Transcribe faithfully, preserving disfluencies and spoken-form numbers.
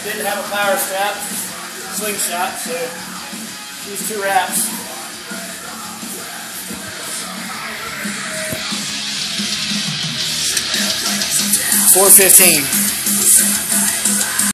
didn't have a power strap, slingshot, so use two wraps. four fifteen.